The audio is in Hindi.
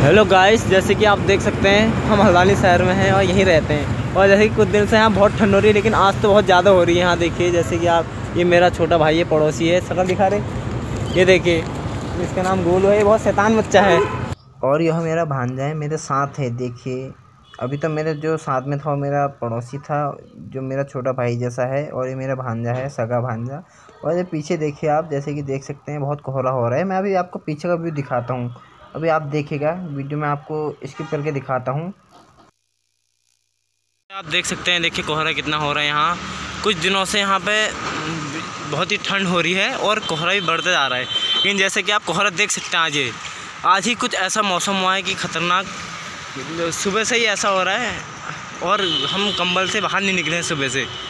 हेलो गाइस, जैसे कि आप देख सकते हैं हम हल्द्वानी शहर में हैं और यहीं रहते हैं। और जैसे कि कुछ दिन से यहाँ बहुत ठंड हो रही है, लेकिन आज तो बहुत ज़्यादा हो रही है। यहाँ देखिए, जैसे कि आप, ये मेरा छोटा भाई है, पड़ोसी है, शक्ल दिखा रहे, ये देखिए, इसका नाम गोलू है, ये बहुत शैतान बच्चा है। और यह मेरा भांजा है, मेरे साथ है। देखिए, अभी तो मेरे जो साथ में था वो मेरा पड़ोसी था, जो मेरा छोटा भाई जैसा है, और ये मेरा भांजा है, सगा भांजा। और ये पीछे देखिए आप, जैसे कि देख सकते हैं बहुत कोहरा हो रहा है। मैं अभी आपको पीछे का व्यू दिखाता हूँ, अभी आप देखिएगा वीडियो में, आपको स्किप करके दिखाता हूँ। आप देख सकते हैं, देखिए कोहरा कितना हो रहा है। यहाँ कुछ दिनों से यहाँ पे बहुत ही ठंड हो रही है और कोहरा भी बढ़ता जा रहा है। लेकिन जैसे कि आप कोहरा देख सकते हैं, आज ही कुछ ऐसा मौसम हुआ है कि ख़तरनाक, सुबह से ही ऐसा हो रहा है और हम कंबल से बाहर नहीं निकले हैं सुबह से।